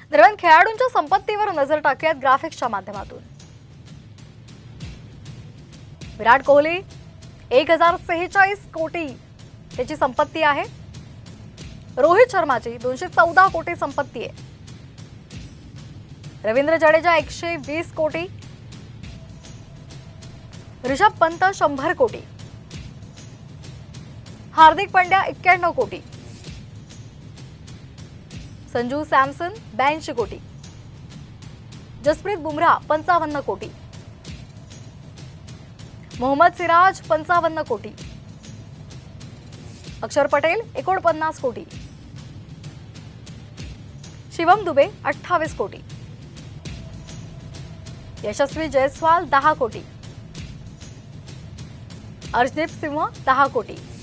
दरम्यान खेळाडूंच्या संपत्तीवर नजर टाकूयात ग्राफिक्सच्या माध्यमातून। विराट कोहली 1046 कोटी त्याची संपत्ती आहे। रोहित शर्माची 214 कोटी संपत्ती आहे। रवींद्र जडेजा 120 कोटी, ऋषभ पंत 100 कोटी, हार्दिक पांड्या 91 कोटी, संजू सॅमसन 82 कोटी, जसप्रीत बुमराह 55 कोटी, मोहम्मद सिराज 55 कोटी, अक्षर पटेल 49 कोटी, शिवम दुबे 28 कोटी, यशस्वी जयस्वाल 10 कोटी, अर्शदीप सिंह 10 कोटी।